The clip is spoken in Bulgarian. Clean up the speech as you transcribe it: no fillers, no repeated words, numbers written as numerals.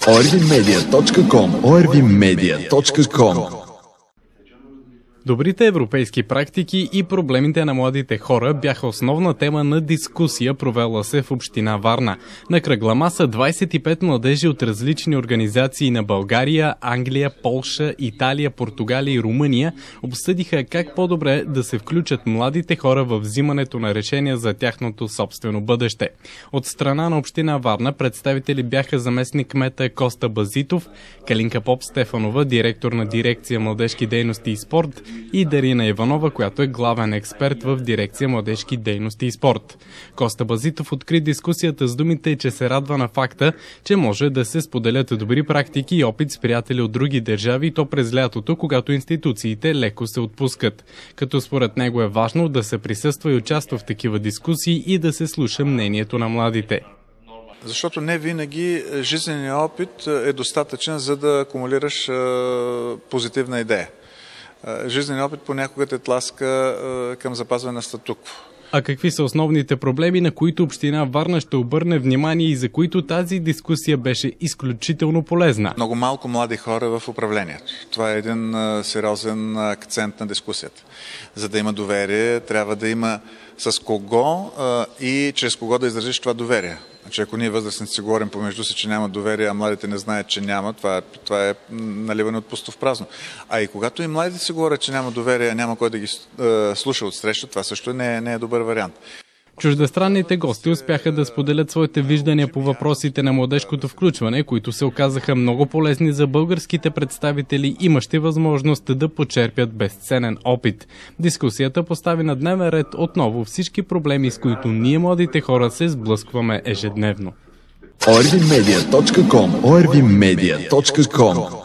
orvmedia.com orvmedia.com Добрите европейски практики и проблемите на младите хора бяха основна тема на дискусия, провела се в община Варна. На кръгла маса 25 младежи от различни организации на България, Англия, Полша, Италия, Португалия и Румъния обсъдиха как по-добре да се включат младите хора в взимането на решения за тяхното собствено бъдеще. От страна на община Варна представители бяха заместник-кмета Коста Базитов, Калинка Поп-Стефанова, директор на дирекция младежки дейности и спорт, и Дарина Иванова, която е главен експерт в дирекция младежки дейности и спорт. Коста Базитов откри дискусията с думите, че се радва на факта, че може да се споделят добри практики и опит с приятели от други държави, и то през лятото, когато институциите леко се отпускат. Като според него е важно да се присъства и участва в такива дискусии и да се слуша мнението на младите. Защото не винаги жизненият опит е достатъчен, за да акумулираш позитивна идея. Жизненият опит понякога те тласка към запазване на статукво. А какви са основните проблеми, на които община Варна ще обърне внимание и за които тази дискусия беше изключително полезна? Много малко млади хора в управлението. Това е един сериозен акцент на дискусията. За да има доверие, трябва да има с кого и чрез кого да изразиш това доверие. Значи, ако ние възрастници си говорим помежду си, че няма доверие, а младите не знаят, че няма, това е наливане от пусто в празно. А и когато и младите си говорят, че няма доверие, а няма кой да ги слуша отсреща, това също не е добър вариант. Чуждестранните гости успяха да споделят своите виждания по въпросите на младежкото включване, които се оказаха много полезни за българските представители, имащи възможност да почерпят безценен опит. Дискусията постави на дневен ред отново всички проблеми, с които ние, младите хора, се сблъскваме ежедневно. orvmedia.com orvmedia.com